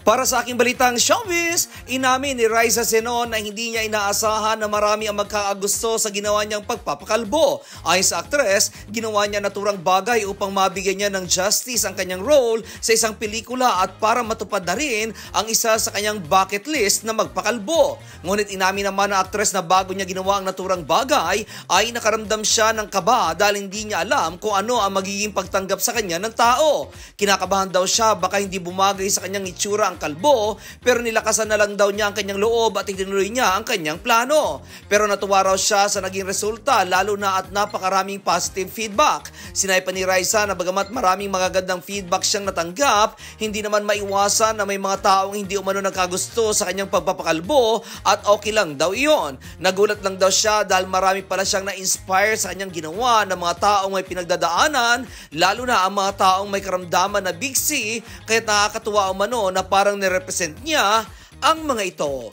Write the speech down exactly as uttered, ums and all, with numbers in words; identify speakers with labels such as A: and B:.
A: Para sa aking balitang showbiz, inamin ni Raisa Senon na hindi niya inaasahan na marami ang magkakagusto sa ginawa niyang pagpapakalbo. Ayon sa aktres, ginawa niya naturang bagay upang mabigyan niya ng justice ang kanyang role sa isang pelikula at para matupad na rin ang isa sa kanyang bucket list na magpakalbo. Ngunit inamin naman ng aktres na bago niya ginawa ang naturang bagay ay nakaramdam siya ng kaba dahil hindi niya alam kung ano ang magiging pagtanggap sa kanya ng tao. Kinakabahan daw siya baka hindi bumagay sa kanyang itsura ang kalbo, pero nilakasan na lang daw niya ang kanyang loob at itinuloy niya ang kanyang plano. Pero natuwa raw siya sa naging resulta lalo na at napakaraming positive feedback. Sinabi pa ni Raisa na bagamat maraming magagandang feedback siyang natanggap, hindi naman maiwasan na may mga taong hindi umano nagkagusto sa kanyang pagpapakalbo at okay lang daw iyon. Nagulat lang daw siya dahil marami pala siyang na-inspire sa kanyang ginawa ng mga taong may pinagdadaanan, lalo na ang mga taong may karamdaman na big C, kaya nakakatuwa umano na parang nirepresent niya ang mga ito.